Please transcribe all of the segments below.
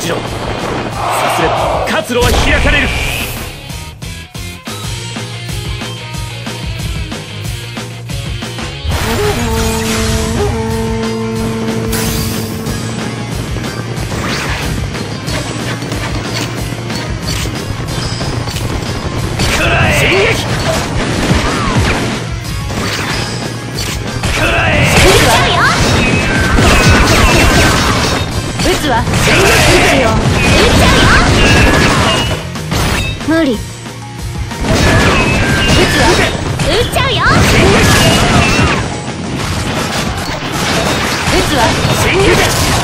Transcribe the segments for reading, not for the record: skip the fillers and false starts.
じろ。さすれば活路は開かれる。 撃つわ。撃つよ。撃っちゃうよ。無理。撃つわ。撃っちゃうよ。撃つわ。 進撃。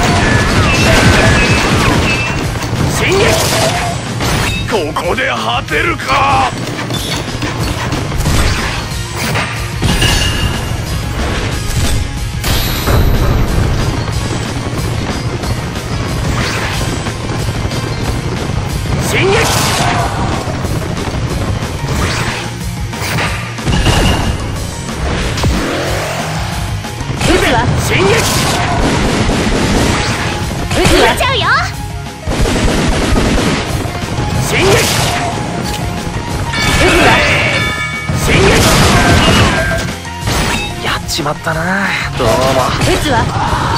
進撃。ここで果てるか。進撃。 撃つわ。 進撃。 撃つわ。撃っちゃうよ。 進撃。 撃つわ。 進撃。やっちまったな。どうも。 撃つわ。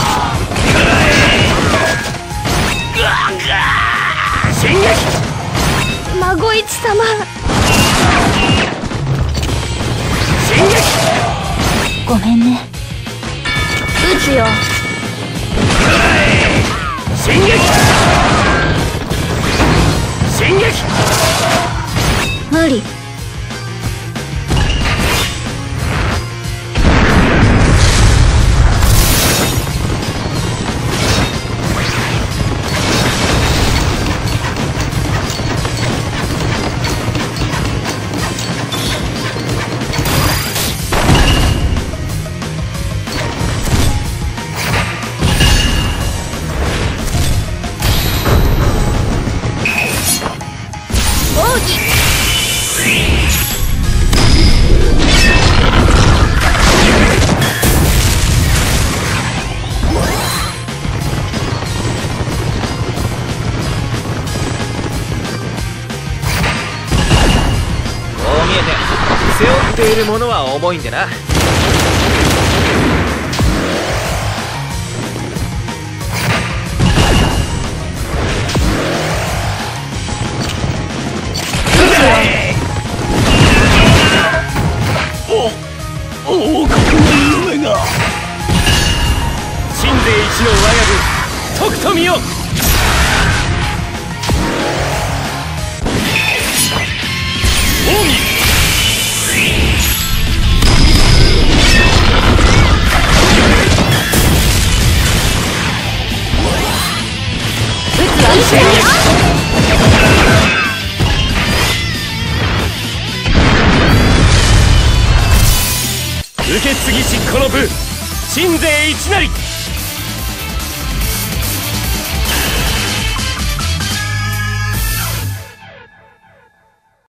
進撃。 孫一様。 進撃。 ごめんね。撃つよ。 進撃。進撃。 無理。 背負っているものは重いんでな。王国の夢が。神勢一の我が軍、とくと見よ。奥義。受け継ぎしこの部、神勢一なり。